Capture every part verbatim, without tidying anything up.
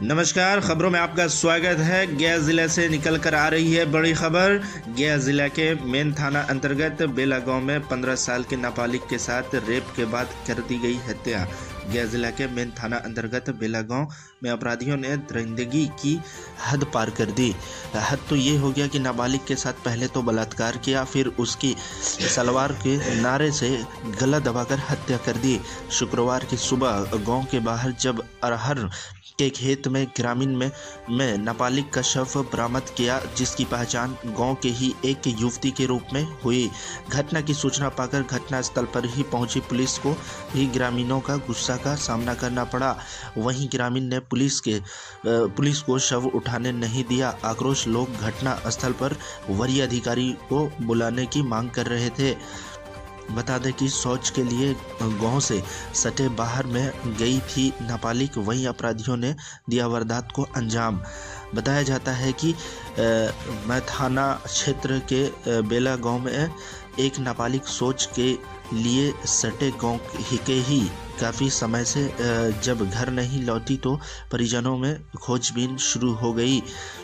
नमस्कार, खबरों में आपका स्वागत है। गया जिले से निकल कर आ रही है बड़ी खबर। गया जिला के मेन थाना अंतर्गत बेला गांव में पंद्रह साल के नाबालिग के साथ रेप के बाद कर दी गई हत्या। गया जिला के मेन थाना अंतर्गत बेला गांव में अपराधियों ने दरिंदगी की हद पार कर दी। हद तो ये हो गया कि नाबालिग के साथ पहले तो बलात्कार किया, फिर उसकी सलवार के नारे से गला दबाकर हत्या कर दी। शुक्रवार की सुबह गांव के बाहर जब अरहर के खेत में ग्रामीण में में नाबालिग का शव बरामद किया, जिसकी पहचान गांव के ही एक युवती के रूप में हुई। घटना की सूचना पाकर घटनास्थल पर ही पहुंची पुलिस को भी ग्रामीणों का गुस्सा का सामना करना पड़ा। वहीं ग्रामीण ने पुलिस के पुलिस को शव उठाने नहीं दिया। आक्रोश लोग घटना स्थल पर वरीय अधिकारी को बुलाने की मांग कर रहे थे। बता दें कि शौच के लिए गांव से सटे बाहर में गई थी नाबालिग, वहीं अपराधियों ने दिया वारदात को अंजाम। बताया जाता है कि मैं थाना क्षेत्र के आ, बेला गांव में एक नाबालिग शौच के लिए सटे गांव के ही काफ़ी समय से आ, जब घर नहीं लौटी तो परिजनों में खोजबीन शुरू हो गई।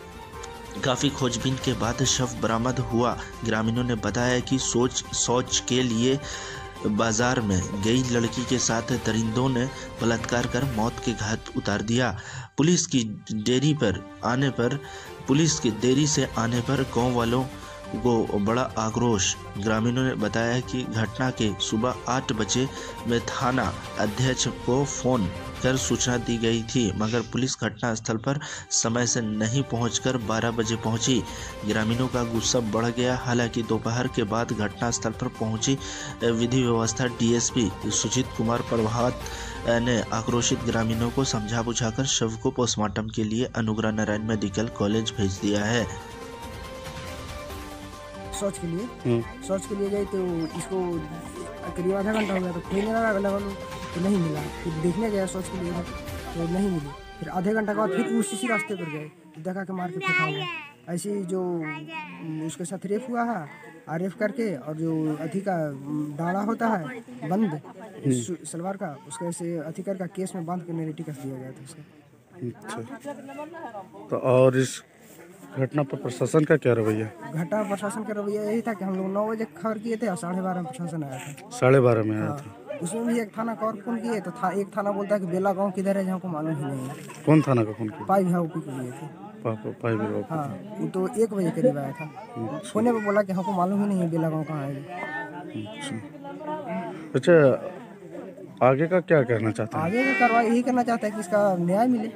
काफ़ी खोजबीन के बाद शव बरामद हुआ। ग्रामीणों ने बताया कि सोच शौच के लिए बाजार में गई लड़की के साथ दरिंदों ने बलात्कार कर मौत के घाट उतार दिया। पुलिस की देरी पर आने पर पुलिस की देरी से आने पर गांव वालों को बड़ा आक्रोश। ग्रामीणों ने बताया कि घटना के सुबह आठ बजे में थाना अध्यक्ष को फोन कर सूचना दी गई थी, मगर पुलिस घटनास्थल पर समय से नहीं पहुंचकर बारह बजे पहुंची। ग्रामीणों का गुस्सा बढ़ गया। हालांकि दोपहर के बाद घटनास्थल पर पहुंची विधि व्यवस्था डीएसपी सुजीत कुमार प्रभात ने आक्रोशित ग्रामीणों को समझा बुझाकर शव को पोस्टमार्टम के लिए अनुग्रह नारायण मेडिकल कॉलेज भेज दिया है। शौच के लिए शौच के लिए गए तो इसको करीब आधा घंटा हो गया, तो खोजने लगा लगा तो नहीं मिला। फिर देखने गया शौच के लिए तो नहीं मिली। फिर आधे घंटा के बाद फिर उसी रास्ते पर गए तो देखा के मार के फेंका हुआ। ऐसे ही जो उसके साथ रेप हुआ है, और रेप करके और जो अथी का डाड़ा होता है बंद सलवार का, उसके से अथी कर का केस में बांध के नेगेटिव कर दिया गया था उसे। अच्छा, तो और इस घटना पर प्रशासन का क्या रवैया? घटना प्रशासन का रवैया यही था कि हम लोग नौ बजे खबर किए थे और साढ़े बारह में प्रशासन आया था। साढ़े बारह में आया हाँ, था। उसमें भी एक थाना का और फोन किए तो था, एक थाना बोलता है कि बेला गांव किधर है, जहाँ को मालूम ही नहीं है। कौन थाना का फोन किया? पाई भी ओपी के लिए थे। पा, पा, पाई भी हाँ, वो तो एक बजे करीब आया था। फोने पे बोला कि हमको मालूम ही नहीं है बेला गांव कहाँ है। अच्छा, आगे का क्या करना चाहते हैं? आगे का कार्रवाई यही करना चाहता है कि इसका न्याय मिले।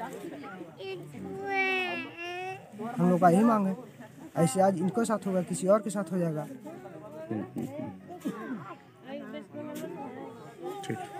हम लोग का यही मांग है। ऐसे आज इनके साथ होगा, किसी और के साथ हो जाएगा। ठीक।